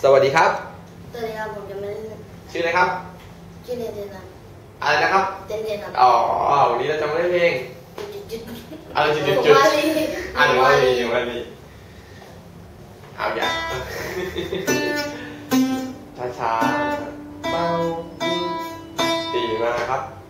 สวัสดีครับสวัสดีครับผมจะไม่เล่นชื่ออะไรครับชื่อเทนครับอะไรนะครับเทนครับอ๋อวันนี้เราจะมาเล่นเพลงอะไรจุดๆว่าดีเอาอย่างช้าๆเบาดีมากครับ